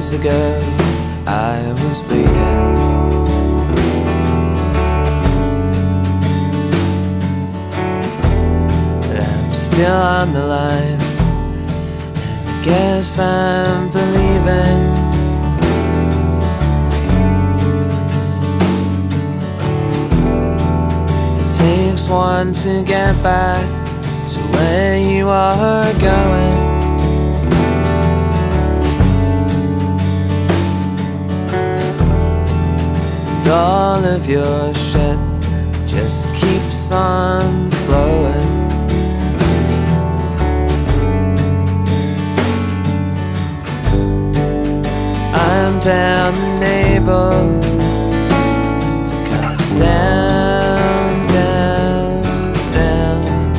years ago I was bleeding. But I'm still on the line, and I guess I'm believing. It takes one to get back to where you are going. And all of your shit just keeps on flowing. I'm down and able to cut down, down, down.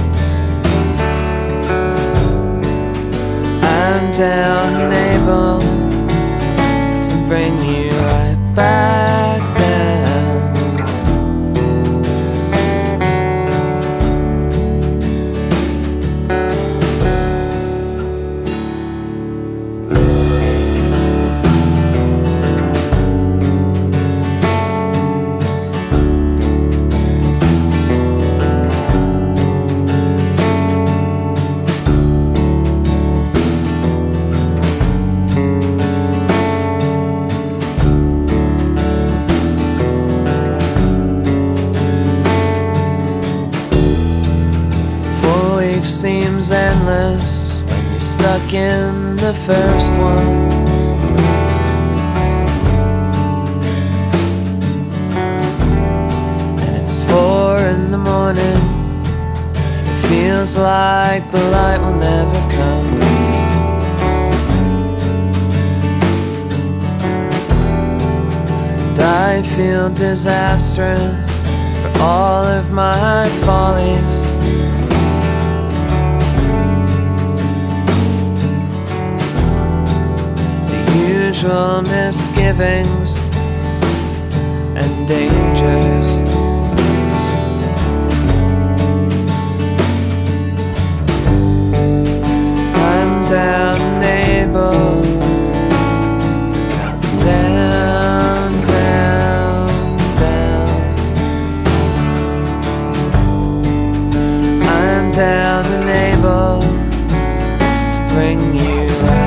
I'm down and able to bring you right back down. Seems endless when you're stuck in the first one. And it's 4 in the morning, it feels like the light will never come. And I feel disastrous for all of my follies. Usual misgivings and dangers. I'm down and able, down, down, down. I'm down and able to bring you out.